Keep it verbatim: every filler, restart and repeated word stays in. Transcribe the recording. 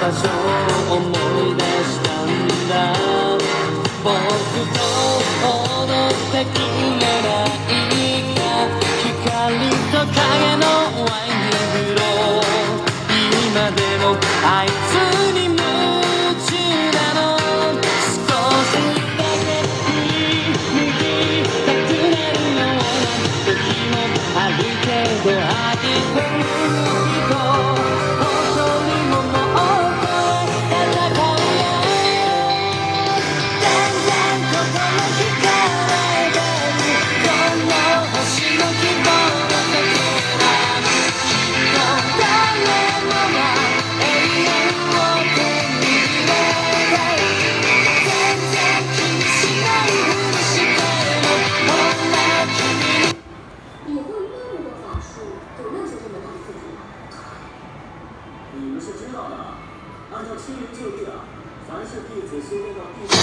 場所を思い出したんだ。僕と踊ってくれないか。光と影のワイン風呂、今でもあいつに夢中なの。少しだけ振り向きたくなるような時もあるけど、味と人本当にももっと戦うよ。だんだん心惹かれてるこの星の希望のかけら、きっと誰もが永遠を手に入れたい。全然気にしないふりしてもほら君你会任务的法术有任何这么大的自己吗？ 你们是知道的，按照青云就地啊，凡是弟子修炼到第